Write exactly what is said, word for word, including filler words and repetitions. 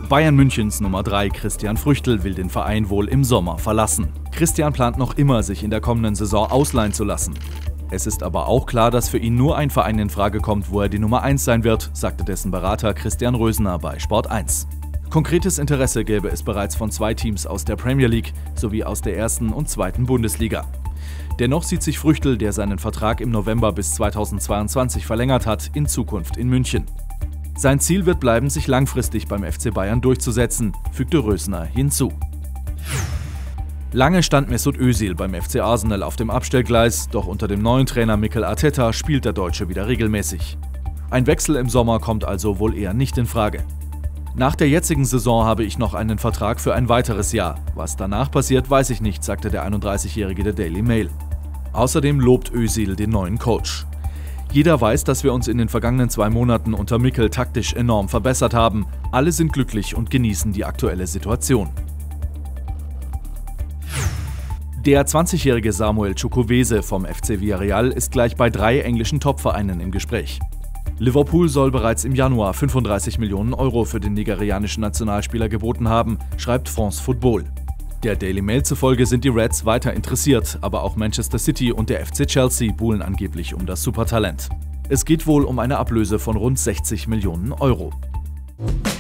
Bayern Münchens Nummer drei Christian Früchtl will den Verein wohl im Sommer verlassen. Christian plant noch immer, sich in der kommenden Saison ausleihen zu lassen. Es ist aber auch klar, dass für ihn nur ein Verein in Frage kommt, wo er die Nummer eins sein wird, sagte dessen Berater Christian Rösener bei Sport eins. Konkretes Interesse gäbe es bereits von zwei Teams aus der Premier League sowie aus der ersten und zweiten Bundesliga. Dennoch sieht sich Früchtl, der seinen Vertrag im November bis zweitausendzweiundzwanzig verlängert hat, in Zukunft in München. Sein Ziel wird bleiben, sich langfristig beim F C Bayern durchzusetzen, fügte Rösener hinzu. Lange stand Mesut Özil beim F C Arsenal auf dem Abstellgleis, doch unter dem neuen Trainer Mikel Arteta spielt der Deutsche wieder regelmäßig. Ein Wechsel im Sommer kommt also wohl eher nicht in Frage. Nach der jetzigen Saison habe ich noch einen Vertrag für ein weiteres Jahr. Was danach passiert, weiß ich nicht, sagte der einunddreißigjährige der Daily Mail. Außerdem lobt Özil den neuen Coach. Jeder weiß, dass wir uns in den vergangenen zwei Monaten unter Mikel taktisch enorm verbessert haben. Alle sind glücklich und genießen die aktuelle Situation. Der zwanzigjährige Samuel Chukwueze vom F C Villarreal ist gleich bei drei englischen Topvereinen im Gespräch. Liverpool soll bereits im Januar fünfunddreißig Millionen Euro für den nigerianischen Nationalspieler geboten haben, schreibt France Football. Der Daily Mail zufolge sind die Reds weiter interessiert, aber auch Manchester City und der F C Chelsea buhlen angeblich um das Supertalent. Es geht wohl um eine Ablöse von rund sechzig Millionen Euro.